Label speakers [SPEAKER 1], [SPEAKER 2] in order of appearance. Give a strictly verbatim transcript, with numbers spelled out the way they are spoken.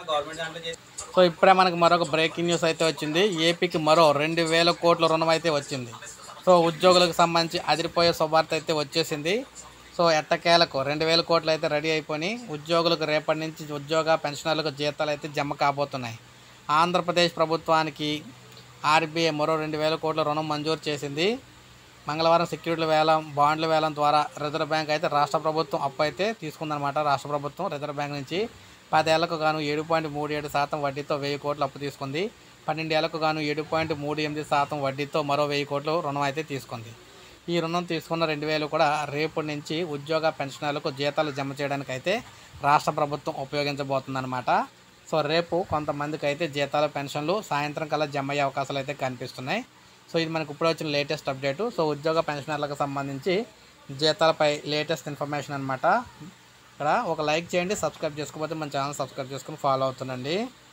[SPEAKER 1] So ఇప్పుడే మనకు మరొక బ్రేకింగ్ న్యూస్ అయితే వచ్చింది. ఏపీకి మరో రెండు వేల కోట్ల రుణం అయితే వచ్చింది. సో ఉద్యోగులకు సంబంధించి అదిరిపోయే శుభార్త అయితే వచ్చేసింది. సో ఎట్టకేలకు రెండు వేల కోట్లు అయితే రెడీ అయిపోయి ఉద్యోగులకు రేపటి నుంచి ఉద్యోగ పెన్షనర్లకు జీతాలు అయితే జమ కాబోతున్నాయి. ఆంధ్రప్రదేశ్ ప్రభుత్వానికి ఆర్బీఐ మరో రెండు వేల కోట్ల రుణం మంజూరు చేసింది. మంగళవారం సెక్యూరిటీల వేలం బాండ్ల వేలం ద్వారా రిజర్వ్ బ్యాంక్ అయితే రాష్ట్ర ప్రభుత్వం అప్పు అయితే తీసుకుందనమాట. రాష్ట్ర ప్రభుత్వం రిజర్వ్ బ్యాంక్ నుంచి పదేళ్లకు గాను ఏడు పాయింట్ మూడు ఏడు శాతం వడ్డీతో వెయ్యి కోట్లు అప్పు తీసుకుంది. పన్నెండేళ్లకు గాను ఏడు పాయింట్ మూడు ఎనిమిది శాతం వడ్డీతో మరో వెయ్యి కోట్లు రుణం అయితే తీసుకుంది. ఈ రుణం తీసుకున్న రెండు వేలు కూడా రేపటి నుంచి ఉద్యోగ పెన్షనర్లకు జీతాలు జమ చేయడానికి అయితే రాష్ట్ర ప్రభుత్వం ఉపయోగించబోతుందన్నమాట. సో రేపు కొంతమందికి అయితే జీతాల పెన్షన్లు సాయంత్రం కల్లా జమ అయ్యే అవకాశాలు అయితే కనిపిస్తున్నాయి. సో ఇది మనకు ఇప్పుడు వచ్చిన లేటెస్ట్ అప్డేటు. సో ఉద్యోగ పెన్షనర్లకు సంబంధించి జీతాలపై లేటెస్ట్ ఇన్ఫర్మేషన్ అనమాట. ఇక్కడ ఒక లైక్ చేయండి, సబ్స్క్రైబ్ చేసుకోకపోతే మన ఛానల్ సబ్స్క్రైబ్ చేసుకుని ఫాలో అవుతుండండి.